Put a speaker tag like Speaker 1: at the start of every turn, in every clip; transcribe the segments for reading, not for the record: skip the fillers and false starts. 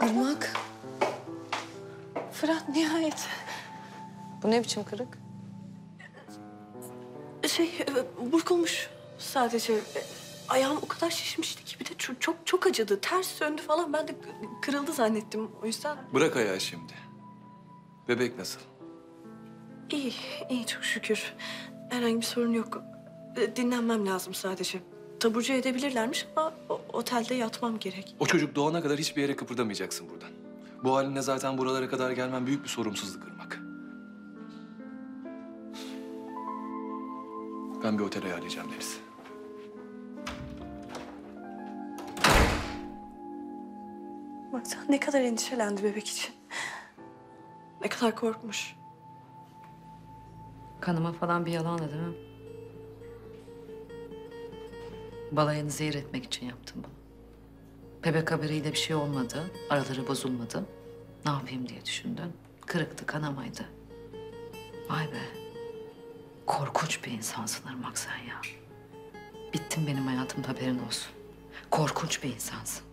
Speaker 1: Irmak.
Speaker 2: Fırat nihayet.
Speaker 1: Bu ne biçim kırık?
Speaker 2: Burkulmuş sadece. Ayağım o kadar şişmişti ki bir de çok acıdı. Ters döndü falan. Ben de kırıldı zannettim o yüzden.
Speaker 3: Bırak ayağı şimdi. Bebek nasıl?
Speaker 2: İyi çok şükür. Herhangi bir sorun yok. Dinlenmem lazım sadece. Taburcu edebilirlermiş ama otelde yatmam gerek.
Speaker 3: O çocuk doğana kadar hiçbir yere kıpırdamayacaksın buradan. Bu halinle zaten buralara kadar gelmen büyük bir sorumsuzluk Irmak. Ben bir otel ayarlayacağım Deniz.
Speaker 2: Baksana ne kadar endişelendi bebek için. Ne kadar korkmuş.
Speaker 1: Kanıma falan bir yalandı değil mi? Balayını zehir etmek için yaptım bunu. Bebek haberiyle bir şey olmadı. Araları bozulmadı. Ne yapayım diye düşündüm. Kırıktı, kanamaydı. Vay be. Korkunç bir insansın Irmak sen ya. Bittin benim hayatımda haberin olsun. Korkunç bir insansın.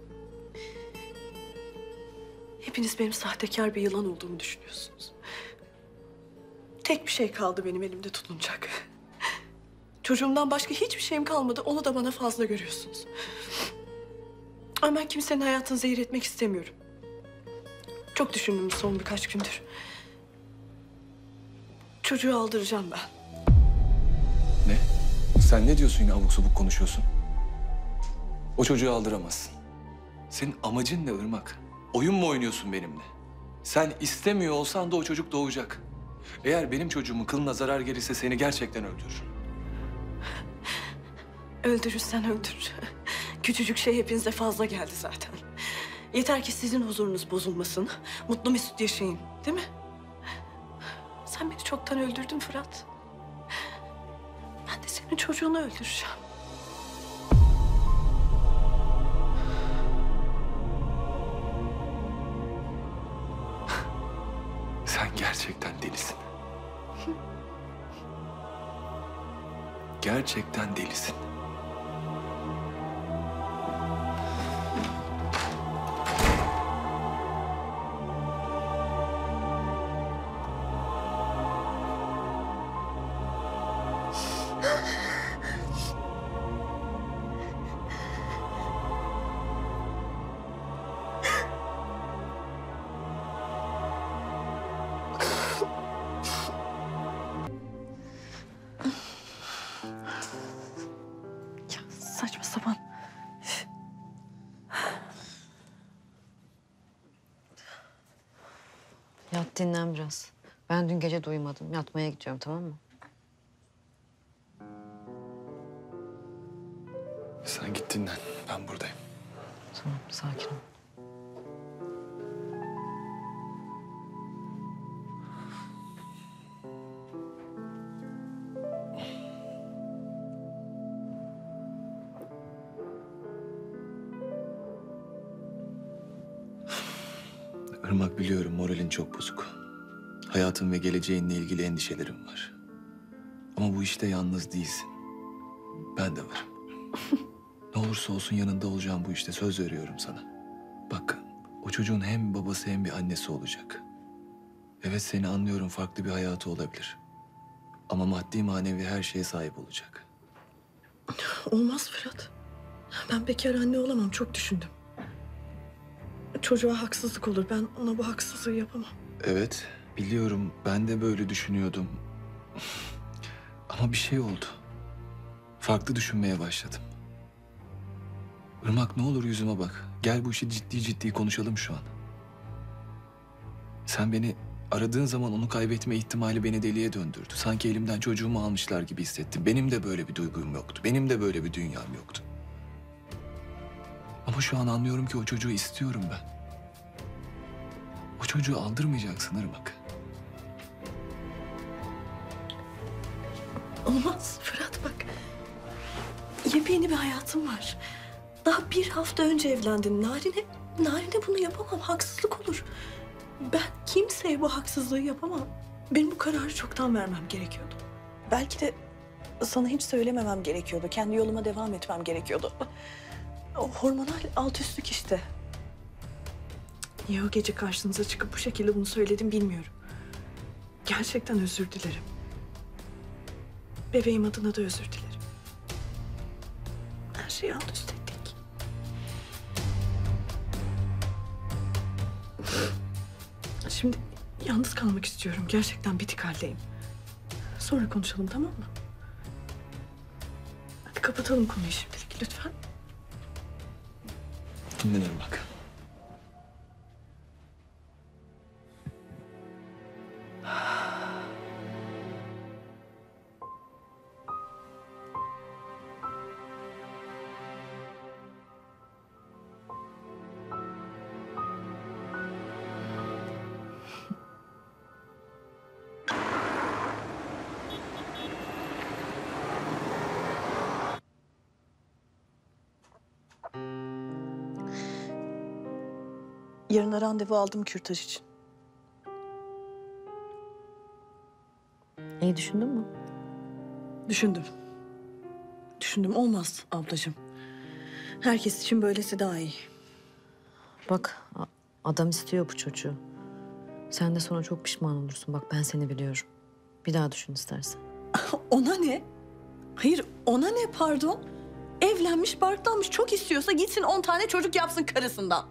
Speaker 2: Hepiniz benim sahtekar bir yılan olduğumu düşünüyorsunuz. Tek bir şey kaldı benim elimde tutunacak. Çocuğumdan başka hiçbir şeyim kalmadı. Onu da bana fazla görüyorsunuz. Ama ben kimsenin hayatını zehir etmek istemiyorum. Çok düşündüm son birkaç gündür. Çocuğu aldıracağım ben.
Speaker 3: Ne? Sen ne diyorsun yine abuk subuk konuşuyorsun? O çocuğu aldıramazsın. Senin amacın ne Irmak? Oyun mu oynuyorsun benimle? Sen istemiyor olsan da o çocuk doğacak. Eğer benim çocuğumun kılına zarar gelirse seni gerçekten öldürürüm.
Speaker 2: Öldürürsen öldür. Küçücük şey hepinize fazla geldi zaten. Yeter ki sizin huzurunuz bozulmasın. Mutlu mesut yaşayın, değil mi? Sen beni çoktan öldürdün Fırat. Ben de senin çocuğunu öldüreceğim.
Speaker 3: Sen gerçekten delisin. Gerçekten delisin.
Speaker 2: Ya saçma sapan.
Speaker 1: Yat dinlen biraz. Ben dün gece de uyumadım. Yatmaya gidiyorum, tamam mı?
Speaker 3: Sen git dinlen. Ben buradayım.
Speaker 1: Tamam, sakin ol.
Speaker 3: Irmak, biliyorum moralin çok bozuk. Hayatın ve geleceğinle ilgili endişelerim var. Ama bu işte yalnız değilsin. Ben de varım. Ne olursa olsun yanında olacağım bu işte. Söz veriyorum sana. Bak, o çocuğun hem babası hem bir annesi olacak. Evet, seni anlıyorum, farklı bir hayatı olabilir. Ama maddi manevi her şeye sahip olacak.
Speaker 2: Olmaz Fırat. Ben bekar anne olamam. Çok düşündüm. Çocuğa haksızlık olur. Ben ona bu haksızlığı yapamam.
Speaker 3: Evet, biliyorum. Ben de böyle düşünüyordum. Ama bir şey oldu. Farklı düşünmeye başladım. Irmak, ne olur yüzüme bak. Gel bu işi ciddi ciddi konuşalım şu an. Sen beni aradığın zaman onu kaybetme ihtimali beni deliye döndürdü. Sanki elimden çocuğumu almışlar gibi hissettim. Benim de böyle bir duygum yoktu. Benim de böyle bir dünyam yoktu. Ama şu an anlıyorum ki o çocuğu istiyorum ben. O çocuğu aldırmayacaksın Irmak.
Speaker 2: Olmaz Fırat bak. Yepyeni bir hayatım var. Daha bir hafta önce evlendim. Narin'e bunu yapamam. Haksızlık olur. Ben kimseye bu haksızlığı yapamam. Benim bu kararı çoktan vermem gerekiyordu. Belki de sana hiç söylememem gerekiyordu. Kendi yoluma devam etmem gerekiyordu. O hormonal alt üstlük işte. Niye o gece karşınıza çıkıp bu şekilde bunu söyledim bilmiyorum. Gerçekten özür dilerim. Bebeğim adına da özür dilerim. Her şeyi alt üst ettik. Şimdi yalnız kalmak istiyorum. Gerçekten bitik haldeyim. Sonra konuşalım, tamam mı? Hadi kapatalım konuyu şimdilik lütfen.
Speaker 3: Dinlenir bak.
Speaker 2: Yarına randevu aldım kürtaj için.
Speaker 1: İyi düşündün mü?
Speaker 2: Düşündüm. Düşündüm, olmaz ablacığım. Herkes için böylesi daha iyi.
Speaker 1: Bak adam istiyor bu çocuğu. Sen de sonra çok pişman olursun. Bak ben seni biliyorum. Bir daha düşün istersen.
Speaker 2: Ona ne? Hayır, ona ne pardon? Evlenmiş, barklanmış, çok istiyorsa gitsin 10 tane çocuk yapsın karısından.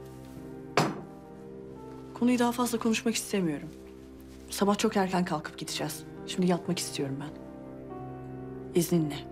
Speaker 2: Konuyu daha fazla konuşmak istemiyorum. Sabah çok erken kalkıp gideceğiz. Şimdi yatmak istiyorum ben. İzninle.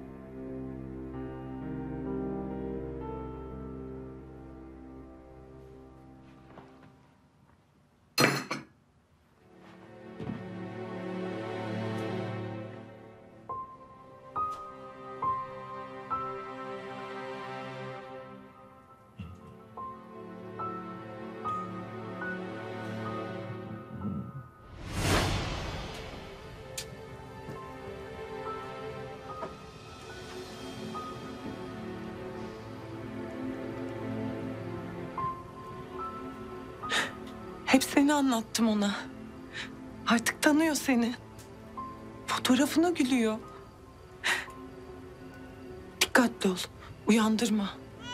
Speaker 4: Hep seni anlattım ona. Artık tanıyor seni. Fotoğrafına gülüyor. Dikkatli ol. Uyandırma.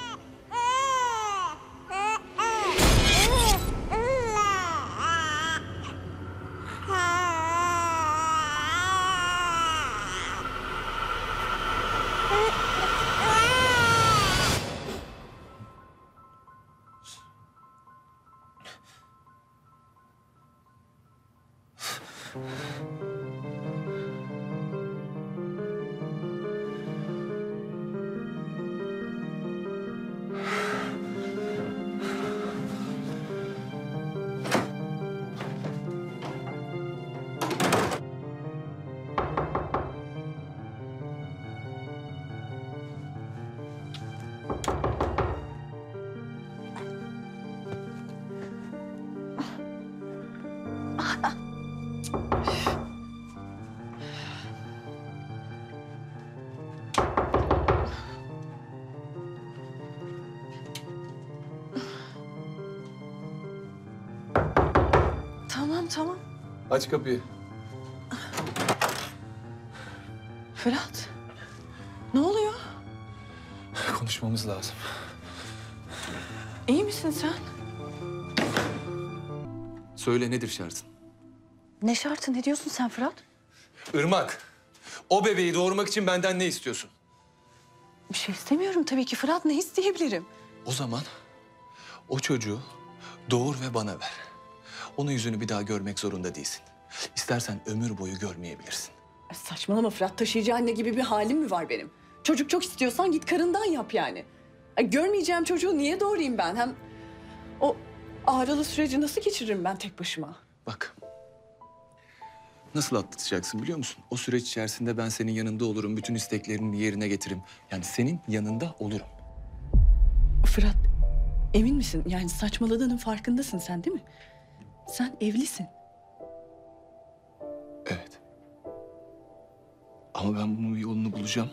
Speaker 2: Tamam.
Speaker 3: Aç kapıyı.
Speaker 2: Fırat, ne oluyor?
Speaker 3: Konuşmamız lazım.
Speaker 2: İyi misin sen?
Speaker 3: Söyle nedir şartın?
Speaker 2: Ne şartı, ne diyorsun sen Fırat?
Speaker 3: Irmak, o bebeği doğurmak için benden ne istiyorsun?
Speaker 2: Bir şey istemiyorum tabii ki Fırat, ne isteyebilirim?
Speaker 3: O zaman o çocuğu doğur ve bana ver. Onun yüzünü bir daha görmek zorunda değilsin. İstersen ömür boyu görmeyebilirsin.
Speaker 2: Saçmalama Fırat, taşıyıcı anne gibi bir halim mi var benim? Çocuk çok istiyorsan git karından yap yani. Görmeyeceğim çocuğu niye doğurayım ben? Hem o ağrılı süreci nasıl geçiririm ben tek başıma?
Speaker 3: Bak, nasıl atlatacaksın biliyor musun? O süreç içerisinde ben senin yanında olurum, bütün isteklerini yerine getiririm. Yani senin yanında olurum.
Speaker 2: Fırat, emin misin? Yani saçmaladığının farkındasın sen değil mi? Sen evlisin.
Speaker 3: Evet. Ama ben bunun bir yolunu bulacağım.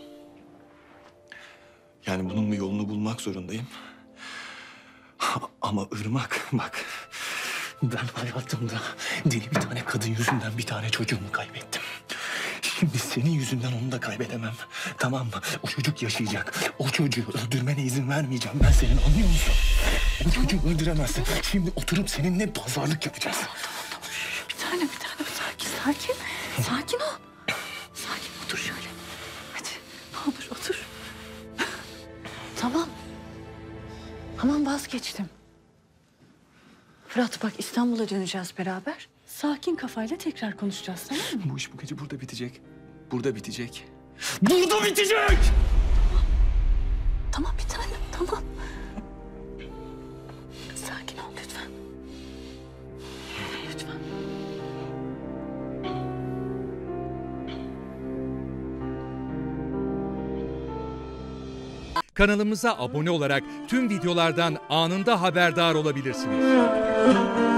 Speaker 3: Yani bunun bir yolunu bulmak zorundayım. Ama Irmak bak, ben hayatımda deli bir tane kadın yüzünden bir tane çocuğumu kaybettim. Şimdi senin yüzünden onu da kaybedemem. Tamam mı? O çocuk yaşayacak. O çocuğu öldürmene izin vermeyeceğim ben senin, anlıyor musun? Çocuğu öldüremezsin. Şimdi oturup seninle pazarlık yapacağız.
Speaker 2: Bir tane sakin. Sakin ol. Sakin otur şöyle. Hadi ne olur otur. Tamam. Tamam vazgeçtim. Fırat bak İstanbul'a döneceğiz beraber. Sakin kafayla tekrar konuşacağız tamam mı?
Speaker 3: Bu iş bu gece burada bitecek. Burada bitecek. Burada bitecek!
Speaker 2: Tamam bir tane tamam. Sakin ol lütfen. Lütfen.
Speaker 5: Kanalımıza abone olarak tüm videolardan anında haberdar olabilirsiniz.